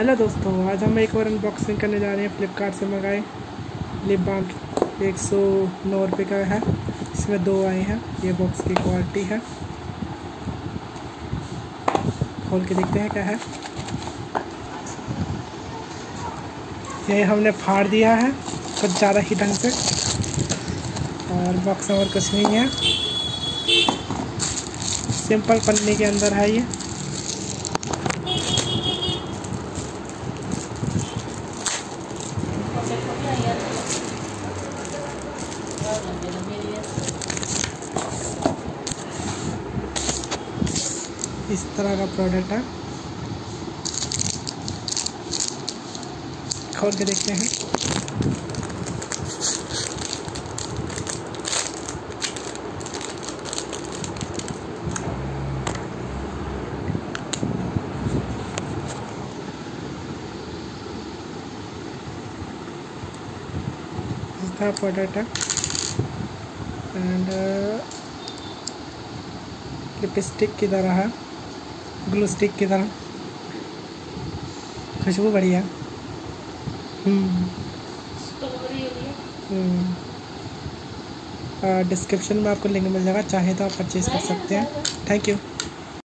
Hello दोस्तों, आज हम एक और अनबॉक्सिंग करने जा रहे हैं। फ्लिपकार्ट से मंगाए लिप बाम 109 रुपये का है। इसमें 2 आए हैं। ये बॉक्स की क्वालिटी है। खोल के देखते हैं क्या है। ये हमने फाड़ दिया है कुछ ज़्यादा ही ढंग से, और बॉक्स में और कुछ नहीं है। सिंपल पन्नी के अंदर है ये। इस तरह का प्रोडक्ट है। खोल के देखते हैं। इस तरह प्रोडक्ट है। एंड लिपस्टिक की तरह है, ग्लू स्टिक की तरह। खुशबू बढ़िया। डिस्क्रिप्शन में आपको लिंक मिल जाएगा, चाहे तो आप परचेज़ कर सकते हैं। Thank you.